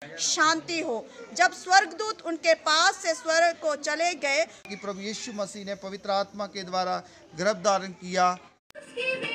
शांति हो। जब स्वर्गदूत उनके पास से स्वर्ग को चले गए कि प्रभु यीशु मसीह ने पवित्र आत्मा के द्वारा गर्भ धारण किया।